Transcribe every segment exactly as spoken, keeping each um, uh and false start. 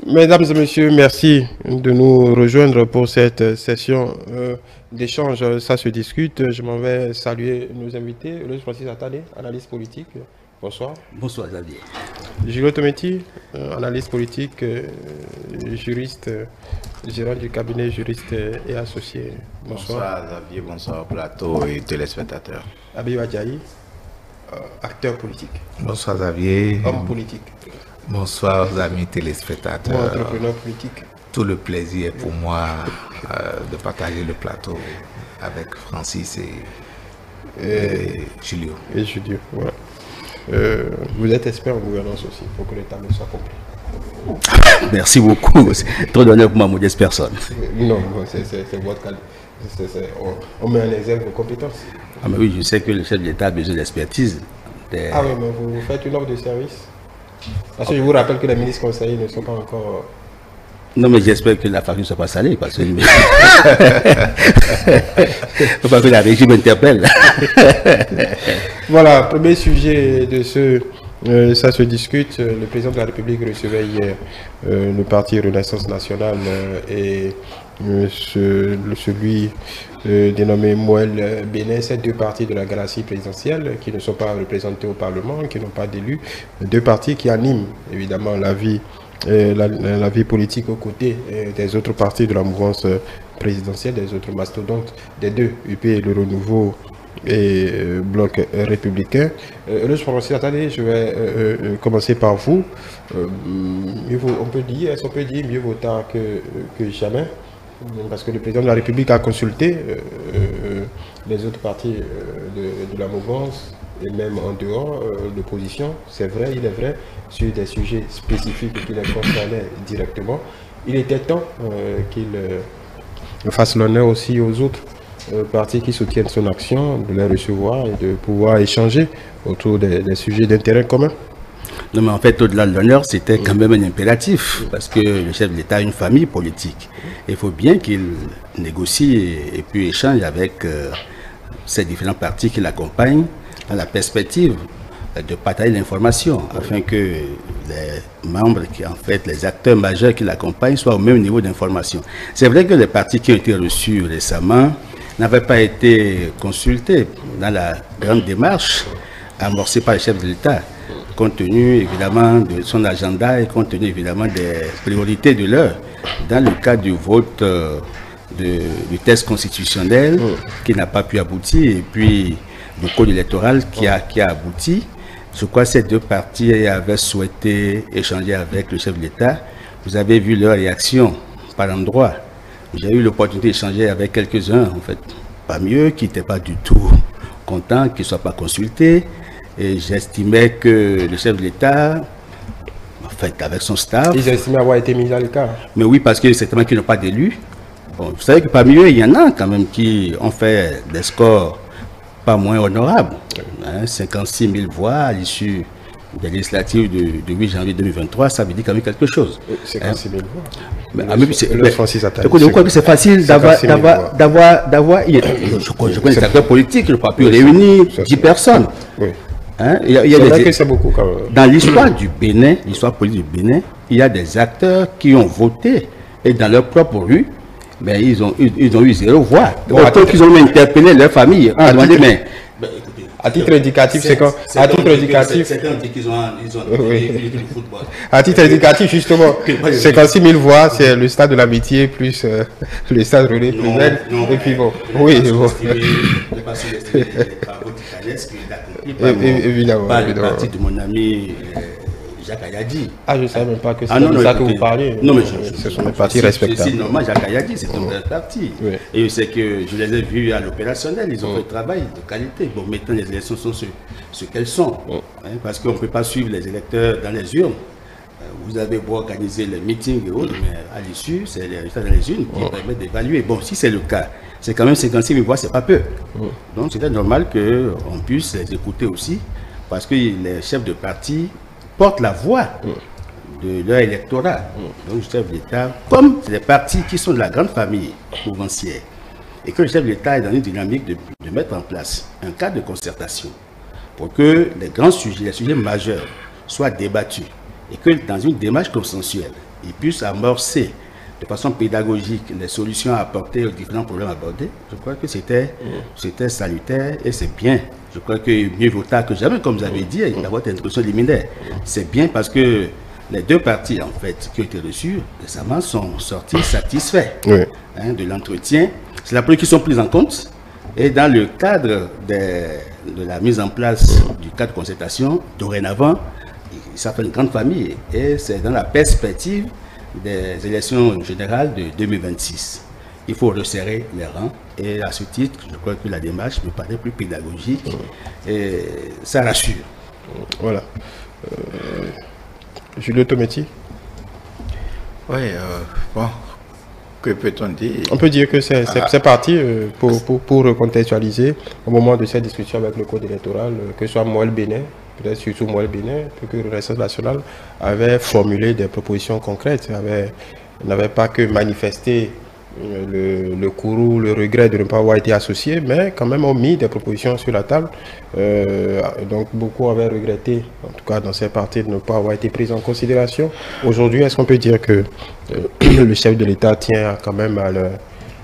Mesdames et messieurs, merci de nous rejoindre pour cette session euh, d'échange. Ça se discute. Je m'en vais saluer nos invités. Le Francis Attalé, analyste politique. Bonsoir. Bonsoir Xavier. Julio Tometti, euh, analyste politique, euh, juriste, euh, gérant du cabinet juriste et associé. Bonsoir. Bonsoir Xavier, bonsoir plateau et téléspectateurs. Abiy Adjaï, euh, acteur politique. Bonsoir Xavier. Homme politique. Bonsoir amis téléspectateurs. Moi, entrepreneur politique. Tout le plaisir est pour moi euh, de partager le plateau avec Francis et, et, et Julio. Et Julio, voilà. Euh, vous êtes expert en gouvernance aussi, pour que l'État soit complet. Merci beaucoup. C'est trop d'honneur pour ma modeste personne. Non, c'est votre cas. On, on met en exergue vos compétences. Ah mais oui, je sais que le chef de l'État a besoin d'expertise. Des... Ah oui, mais vous, vous faites une offre de service. Parce que je vous rappelle que les ministres conseillers ne sont pas encore... Non, mais j'espère que la famille ne soit pas salée, parce que... Il ne faut pas que la régie m'interpelle. Voilà, premier sujet de ce... Euh, ça se discute. Le président de la République recevait hier euh, le parti Renaissance Nationale euh, et euh, ce, celui euh, dénommé Moël Bénin, ces deux partis de la galaxie présidentielle qui ne sont pas représentés au Parlement, qui n'ont pas d'élus, deux partis qui animent évidemment la vie, euh, la, la vie politique aux côtés euh, des autres partis de la mouvance présidentielle, des autres mastodontes, des deux, U P et le Renouveau et euh, bloc euh, républicain. Euh, le Francis Attalé, je vais euh, euh, commencer par vous. Euh, mieux vaut, on peut dire, est-ce qu'on peut dire mieux vaut tard que, que jamais, parce que le président de la République a consulté euh, euh, les autres partis euh, de, de la mouvance et même en dehors euh, l'opposition. C'est vrai, il est vrai, sur des sujets spécifiques qui les concernaient directement. Il était temps euh, qu'il euh, fasse l'honneur aussi aux autres Euh, partis qui soutiennent son action, de les recevoir et de pouvoir échanger autour des, des sujets d'intérêt commun. Non, mais en fait, au-delà de l'honneur, c'était quand même un impératif, parce que le chef de l'État a une famille politique. Il faut bien qu'il négocie et, et puis échange avec euh, ces différents partis qui l'accompagnent dans la perspective de partager l'information, afin que les membres, qui en fait, les acteurs majeurs qui l'accompagnent soient au même niveau d'information. C'est vrai que les partis qui ont été reçus récemment n'avaient pas été consultés dans la grande démarche amorcée par le chef de l'État, compte tenu évidemment de son agenda et compte tenu évidemment des priorités de l'heure, dans le cadre du vote euh, de, du test constitutionnel qui n'a pas pu aboutir, et puis du code électoral qui a, qui a abouti. Je crois que ces deux partis avaient souhaité échanger avec le chef de l'État. Vous avez vu leur réaction par endroit. J'ai eu l'opportunité d'échanger avec quelques-uns, en fait, pas mieux, qui n'étaient pas du tout contents, qu'ils ne soient pas consultés. Et j'estimais que le chef de l'État, en fait, avec son staff... Ils estimaient avoir été mis à l'écart. Mais oui, parce que certainement qu'ils n'ont pas d'élus. Bon, vous savez que parmi eux, il y en a quand même qui ont fait des scores pas moins honorables. Hein, cinquante-six mille voix à l'issue des législatives du huit janvier deux mille vingt-trois, ça veut dire quand même quelque chose. cinquante-six mille voix. Mais, le, mais, c'est, le mais, Francis Attalé. Écoute, je crois que c'est facile d'avoir, d'avoir, d'avoir, d'avoir, je, je connais des acteurs politiques qui n'ont pas pu réunir dix personnes. Oui. Hein, il y a, il y a des, que c'est beaucoup quand même. Dans l'histoire du Bénin, l'histoire politique du Bénin, il y a des acteurs qui ont voté et dans leur propre rue, mais ils ont, ils, ils ont eu zéro voix. Bon, autant qu'ils ont interpellé leur famille. Ah, demandé, mais, ben, à titre indicatif, c'est quand à titre indicatif, certains ont dit qu'ils ont, ils ont oui. le football. À titre indicatif, justement, cinquante-six mille voix, c'est le stade de l'amitié plus euh, le stade René Plusel. Et puis bon, oui, bon. Évidemment. Par le parti de mon ami Jacques Ayadi. Ah, je ne savais même pas que c'est ah, de ça que vous parlez. Non, mais ce sont des partis respectables. C'est normal, Jacques Ayadi, c'est un vrai parti. Oui. Et c'est que je les ai vus à l'opérationnel, ils ont fait un travail de qualité. Bon, maintenant, les élections sont ce, ce qu'elles sont. Oui. Hein, parce qu'on ne peut pas suivre les électeurs dans les urnes. Vous avez beau organiser les meetings et autres, mais à l'issue, c'est les résultats dans les urnes qui oui. permettent d'évaluer. Bon, si c'est le cas, c'est quand même cinquante-six mille voix, c'est pas peu. Oui. Donc, c'était normal qu'on puisse les écouter aussi, parce que les chefs de parti portent la voix de leur électorat. Donc, le chef de l'État, comme c'est des partis qui sont de la grande famille mouvancière, et que le chef de l'État est dans une dynamique de, de mettre en place un cadre de concertation pour que les grands sujets, les sujets majeurs soient débattus, et que dans une démarche consensuelle, il puisse amorcer de façon pédagogique les solutions à apporter aux différents problèmes abordés, je crois que c'était c'était salutaire et c'est bien. Je crois que mieux vaut tard que jamais, comme vous avez dit, dans votre introduction liminaire. C'est bien parce que les deux parties, en fait, qui ont été reçues récemment sont sortis satisfaits oui. hein, de l'entretien. C'est la première qui sont prises en compte. Et dans le cadre de, de la mise en place du cadre de concertation, dorénavant, ça fait une grande famille. Et c'est dans la perspective des élections générales de deux mille vingt-six. Il faut resserrer les rangs. Et à ce titre, je crois que la démarche me paraît plus pédagogique. Et ça rassure. Voilà. Euh... Julio Tometti. Oui, euh, bon, que peut-on dire? On peut dire que c'est ah. parti euh, pour, pour, pour recontextualiser au moment de cette discussion avec le code électoral, euh, que ce soit Moël Bénin, peut-être surtout Moël Bénin, que le Renaissance nationale avait formulé des propositions concrètes, n'avait pas que manifesté le, le courroux, le regret de ne pas avoir été associé, mais quand même ont mis des propositions sur la table. Euh, donc beaucoup avaient regretté, en tout cas dans ces parties, de ne pas avoir été pris en considération. Aujourd'hui, est-ce qu'on peut dire que euh, le chef de l'État tient quand même à le,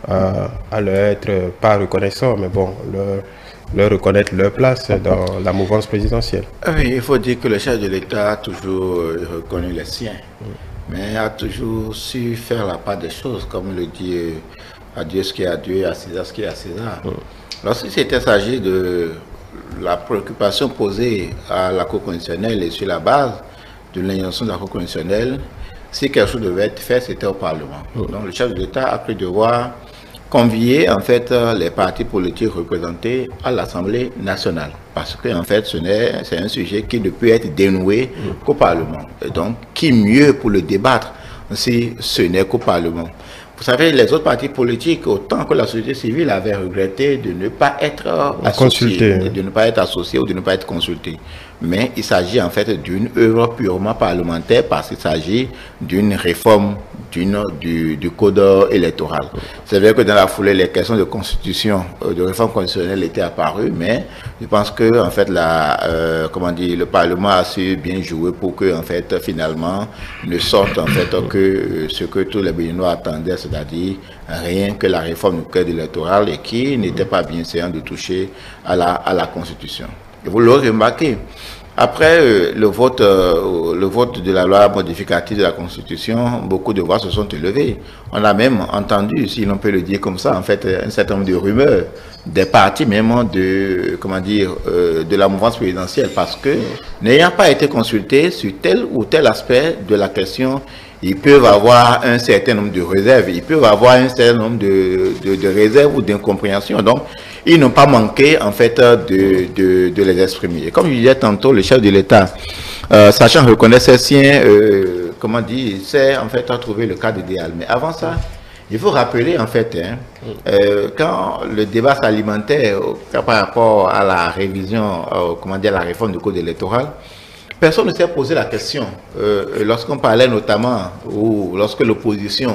à, à le être, pas reconnaissant, mais bon, le, leur reconnaître leur place dans la mouvance présidentielle? Oui, il faut dire que le chef de l'État a toujours reconnu les siens. Mm. Mais a toujours su faire la part des choses, comme le dit euh, à Dieu ce qui est à Dieu et à César ce qui est à César. Mm. Lorsqu'il s'était s'agit de la préoccupation posée à la Cour constitutionnelle et sur la base de l'injonction de la Cour constitutionnelle, si quelque chose devait être fait, c'était au Parlement. Mm. Donc le chef de l'État a cru devoir convier en fait les partis politiques représentés à l'Assemblée nationale, parce que en fait ce n'est c'est un sujet qui ne peut être dénoué mmh. qu'au Parlement. Et donc qui mieux pour le débattre si ce n'est qu'au Parlement? Vous savez, les autres partis politiques, autant que la société civile, avait regretté de ne pas être associés, de ne pas être associés ou de ne pas être consultés. Mais il s'agit en fait d'une œuvre purement parlementaire parce qu'il s'agit d'une réforme d'une, du, du code électoral. C'est vrai que dans la foulée, les questions de constitution, de réforme constitutionnelle étaient apparues, mais je pense que en fait, la, euh, comment dire, le Parlement a su bien jouer pour que en fait, finalement, ne sorte en fait que euh, ce que tous les Béninois attendaient, c'est-à-dire rien que la réforme du code électoral et qui n'était pas bien séant de toucher à la, à la Constitution. Et vous l'aurez remarqué, après euh, le, vote, euh, le vote de la loi modificative de la Constitution, beaucoup de voix se sont élevées. On a même entendu, si l'on peut le dire comme ça, en fait, un certain nombre de rumeurs des partis même de, comment dire, euh, de la mouvance présidentielle, parce que n'ayant pas été consultés sur tel ou tel aspect de la question, ils peuvent avoir un certain nombre de réserves, ils peuvent avoir un certain nombre de, de, de réserves ou d'incompréhensions. Donc, ils n'ont pas manqué, en fait, de, de, de les exprimer. Et comme je disais tantôt, le chef de l'État, euh, sachant reconnaître ses siens, euh, comment dire, c'est en fait à trouver le cadre idéal. Mais avant ça, il faut rappeler, en fait, hein, euh, quand le débat s'alimentait euh, par rapport à la révision, euh, comment dire, à la réforme du code électoral, personne ne s'est posé la question. Euh, lorsqu'on parlait notamment, ou lorsque l'opposition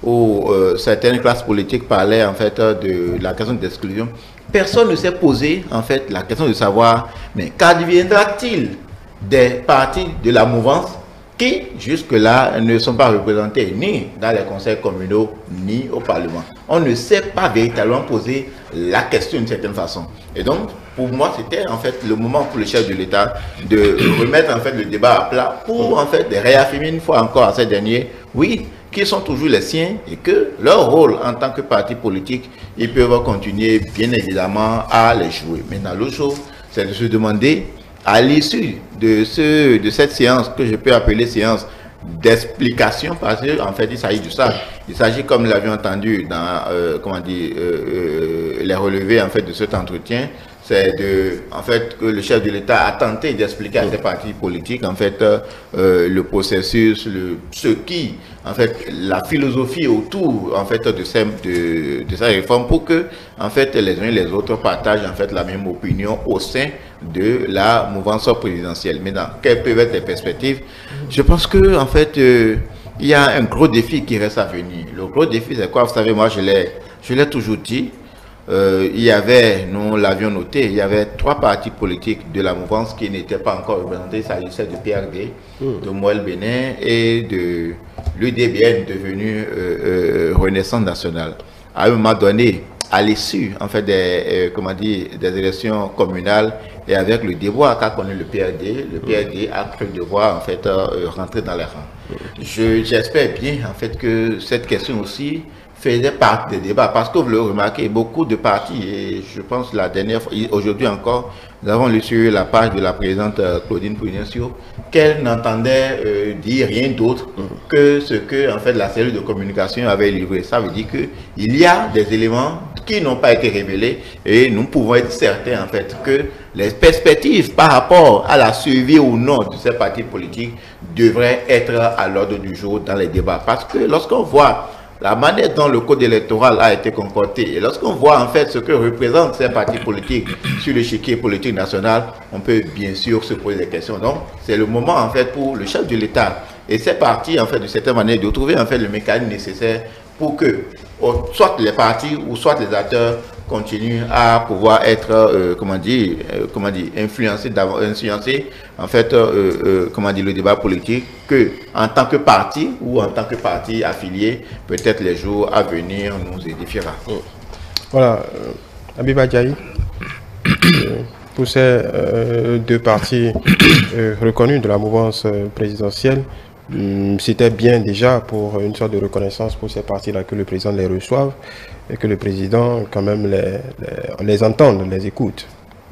ou euh, certaines classes politiques parlaient en fait de la question d'exclusion, personne ne s'est posé en fait la question de savoir, mais qu'adviendra-t-il des partis de la mouvance qui jusque-là ne sont pas représentés ni dans les conseils communaux ni au Parlement? On ne s'est pas véritablement posé la question d'une certaine façon. Et donc, pour moi, c'était en fait le moment pour le chef de l'État de remettre en fait le débat à plat pour en fait réaffirmer une fois encore à ces derniers, oui, qui sont toujours les siens et que leur rôle en tant que parti politique, ils peuvent continuer bien évidemment à les jouer. Maintenant, l'autre chose, c'est de se demander à l'issue de, ce, de cette séance que je peux appeler séance d'explication, parce qu'en fait il s'agit de ça. Il s'agit, comme nous l'avions entendu dans euh, comment dire, euh, euh, les relevés en fait de cet entretien, c'est de, en fait, que le chef de l'État a tenté d'expliquer à ces partis politiques, en fait, euh, le processus, le, ce qui, en fait, la philosophie autour, en fait, de ces, de, de ces réformes pour que, en fait, les uns et les autres partagent, en fait, la même opinion au sein de la mouvance présidentielle. Maintenant, quelles peuvent être les perspectives? Je pense que, en fait, euh, il y a un gros défi qui reste à venir. Le gros défi, c'est quoi? Vous savez, moi, je l'ai, je l'ai toujours dit. euh, il y avait, nous l'avions noté, il y avait trois partis politiques de la mouvance qui n'étaient pas encore représentés. Il s'agissait du P R D, mmh. de Moël Bénin et de l'U D B N devenu euh, euh, Renaissance nationale. À un moment donné, à l'issue en fait des, euh, comment dire, des élections communales et avec le déboire qu'a connu le P R D, le P R D a cru devoir en fait euh, rentrer dans les rangs. Je, j'espère bien en fait que cette question aussi faisait partie des débats parce que vous le remarquez, beaucoup de partis, et je pense la dernière fois, aujourd'hui encore, nous avons lu sur la page de la présidente Claudine Pouigny-Sio qu'elle n'entendait euh, dire rien d'autre que ce que en fait la cellule de communication avait livré. Ça veut dire que il y a des éléments qui n'ont pas été révélés et nous pouvons être certains en fait que les perspectives par rapport à la survie ou non de ces partis politiques devraient être à l'ordre du jour dans les débats. Parce que lorsqu'on voit la manière dont le code électoral a été concocté et lorsqu'on voit en fait ce que représentent ces partis politiques sur l'échiquier politique national, on peut bien sûr se poser des questions. Donc c'est le moment en fait pour le chef de l'État et ces partis en fait de certaine manière de trouver en fait le mécanisme nécessaire pour que soit les partis ou soit les acteurs continuent à pouvoir être euh, comment dire euh, comment dire influencés influencés en fait euh, euh, comment dire le débat politique que en tant que parti ou en tant que parti affilié peut-être les jours à venir nous édifiera. Voilà, euh, Abiba Diaye, euh, pour ces euh, deux partis euh, reconnus de la mouvance euh, présidentielle, c'était bien déjà pour une sorte de reconnaissance pour ces partis-là que le président les reçoive et que le président quand même les, les, les entende, les écoute.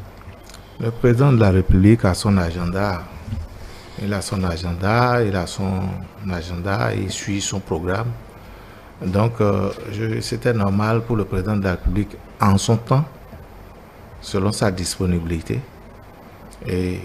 Le président de la République a son agenda. Il a son agenda, il a son agenda, il suit son programme. Donc euh, c'était normal pour le président de la République en son temps, selon sa disponibilité et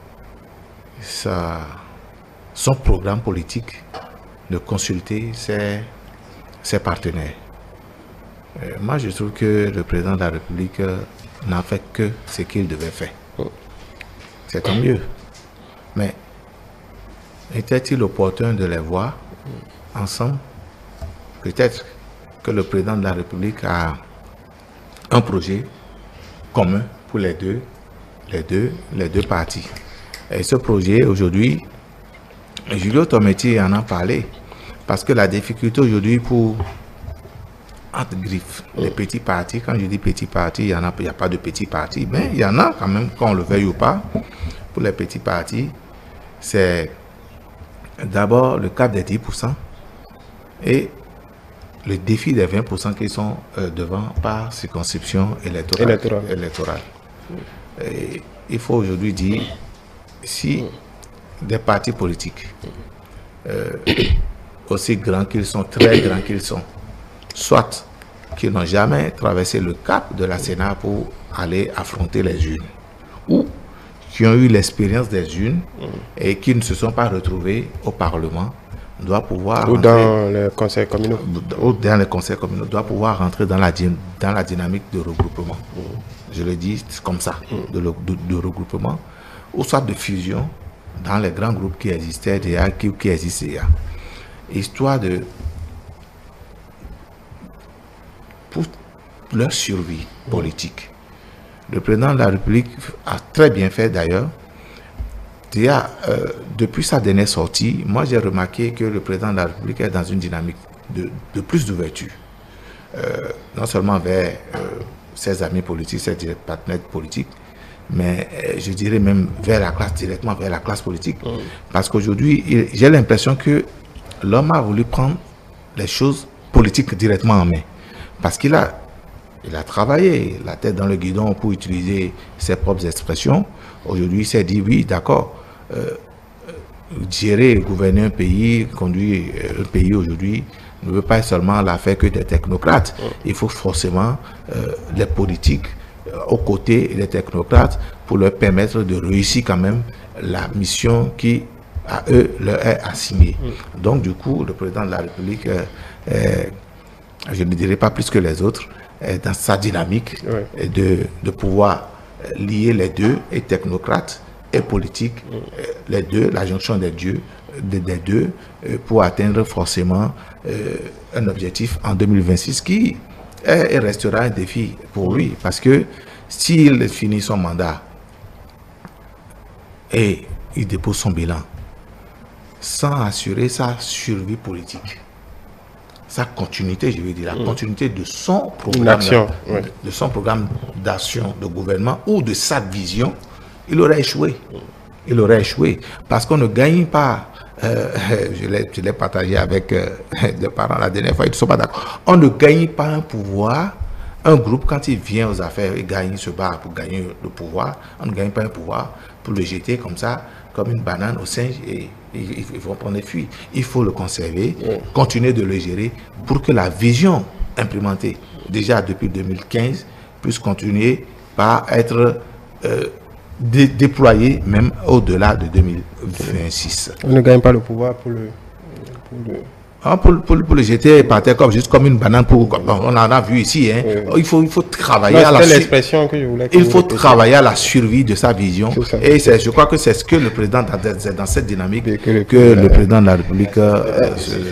sa... son programme politique, de consulter ses, ses partenaires. Euh, moi, je trouve que le président de la République euh, n'a fait que ce qu'il devait faire. C'est tant mieux. Mais était-il opportun de les voir ensemble? Peut-être que le président de la République a un projet commun pour les deux, les deux, les deux partis. Et ce projet, aujourd'hui, Julio Tometti en a parlé, parce que la difficulté aujourd'hui pour, entre griffes, les petits partis, quand je dis petits partis, il n'y a, a pas de petits partis, mais il y en a quand même, qu'on le veuille ou pas, pour les petits partis, c'est d'abord le cap des dix pour cent et le défi des vingt pour cent qui sont euh, devant par circonscription électorale. électorale. électorale. Et il faut aujourd'hui dire, si des partis politiques, euh, aussi grands qu'ils sont, très grands qu'ils sont, soit qui n'ont jamais traversé le cap de la Sénat pour aller affronter les urnes, ou qui ont eu l'expérience des urnes et qui ne se sont pas retrouvés au Parlement, doit pouvoir ou dans les conseils communaux, ou dans les conseils communaux, doit pouvoir rentrer dans la, dans la dynamique de regroupement. Je le dis comme ça, de, de, de regroupement, ou soit de fusion dans les grands groupes qui existaient déjà, qui, qui existent déjà. Histoire de, pour leur survie politique. Le président de la République a très bien fait d'ailleurs. Déjà, euh, depuis sa dernière sortie, moi j'ai remarqué que le président de la République est dans une dynamique de, de plus d'ouverture. Euh, non seulement vers euh, ses amis politiques, ses partenaires politiques, mais euh, je dirais même vers la classe, directement vers la classe politique. Mmh. Parce qu'aujourd'hui, j'ai l'impression que l'homme a voulu prendre les choses politiques directement en main. Parce qu'il a, il a travaillé la tête dans le guidon pour utiliser ses propres expressions. Aujourd'hui, il s'est dit, oui, d'accord, euh, gérer, gouverner un pays, conduire un pays aujourd'hui, ne veut pas seulement l'affaire que des technocrates. Il faut forcément euh, les politiques euh, aux côtés des technocrates pour leur permettre de réussir quand même la mission qui, à eux, leur est assignée. Mm. Donc, du coup, le président de la République, euh, euh, je ne dirais pas plus que les autres, est dans sa dynamique ouais. de, de pouvoir lier les deux, et technocrates et politiques, mm. les deux, la jonction des deux, des, des deux pour atteindre forcément euh, un objectif en deux mille vingt-six qui et restera un défi pour lui. Parce que s'il finit son mandat et il dépose son bilan sans assurer sa survie politique, sa continuité, je veux dire, la mmh. continuité de son programme ouais. de son programme d'action de gouvernement ou de sa vision, il aurait échoué. Il aurait échoué. Parce qu'on ne gagne pas, euh, je l'ai partagé avec euh, des parents la dernière fois, ils ne sont pas d'accord. On ne gagne pas un pouvoir, un groupe, quand il vient aux affaires, il gagne, il se bat pour gagner le pouvoir. On ne gagne pas un pouvoir pour le jeter comme ça, comme une banane au singe, et ils vont prendre des fuites. Il faut le conserver, oui. continuer de le gérer pour que la vision implémentée, déjà depuis deux mille quinze, puisse continuer par être euh, dé déployée même au-delà de deux mille vingt-six. On ne gagne pas le pouvoir pour le... Pour le... Ah, pour, pour, pour le jeter par terre comme juste comme une banane, pour, comme on en a vu ici. Hein. Oui. Il, faut, il faut travailler non, à la l'expression que je voulais que il faut travailler à la survie de sa vision. Et je crois que c'est ce que le président, dans, dans cette dynamique, que, le, que le président de la République... Euh,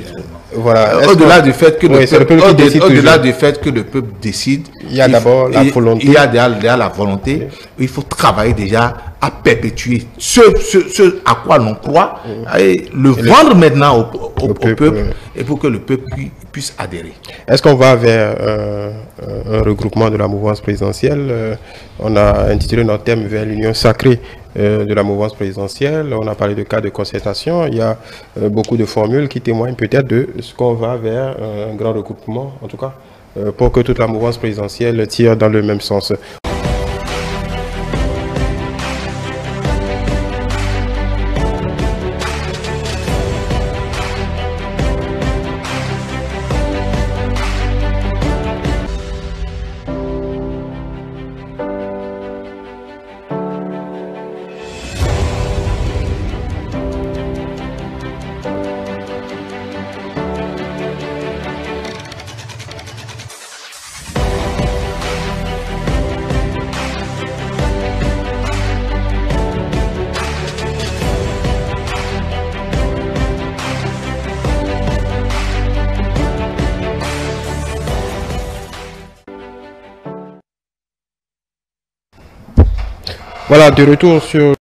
voilà. Au-delà du fait que le oui, peuple, au -delà, au -delà du fait que le peuple décide, il y a d'abord la volonté. Il y a déjà la volonté. Oui. Il faut travailler déjà à perpétuer ce, ce, ce à quoi l'on croit, oui. et le et vendre le, maintenant au, au, au peuple, peuple oui. et pour que le peuple puisse adhérer. Est-ce qu'on va vers euh, un regroupement de la mouvance présidentielle? euh, On a intitulé notre thème vers l'union sacrée euh, de la mouvance présidentielle. On a parlé de cas de concertation. Il y a euh, beaucoup de formules qui témoignent peut-être de ce qu'on va vers euh, un grand regroupement, en tout cas, euh, pour que toute la mouvance présidentielle tire dans le même sens. Voilà, de retour sur